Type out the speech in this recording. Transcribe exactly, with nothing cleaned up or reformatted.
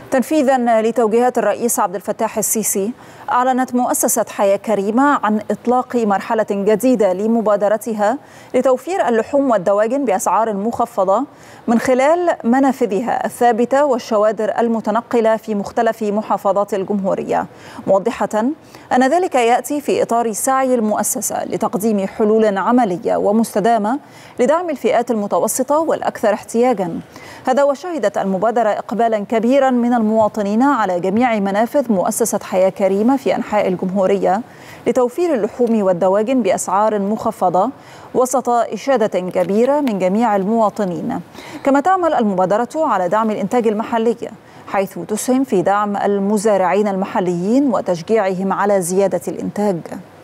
تنفيذا لتوجيهات الرئيس عبد الفتاح السيسي، أعلنت مؤسسة حياة كريمة عن إطلاق مرحلة جديدة لمبادرتها لتوفير اللحوم والدواجن بأسعار مخفضة من خلال منافذها الثابتة والشوادر المتنقلة في مختلف محافظات الجمهورية، موضحة أن ذلك يأتي في إطار سعي المؤسسة لتقديم حلول عملية ومستدامة لدعم الفئات المتوسطة والأكثر احتياجاً. هذا وشهدت المبادرة إقبالاً كبيراً من المواطنين على جميع منافذ مؤسسة حياة كريمة في أنحاء الجمهورية لتوفير اللحوم والدواجن بأسعار مخفضة وسط إشادة كبيرة من جميع المواطنين. كما تعمل المبادرة على دعم الإنتاج المحلي، حيث تسهم في دعم المزارعين المحليين وتشجيعهم على زيادة الإنتاج.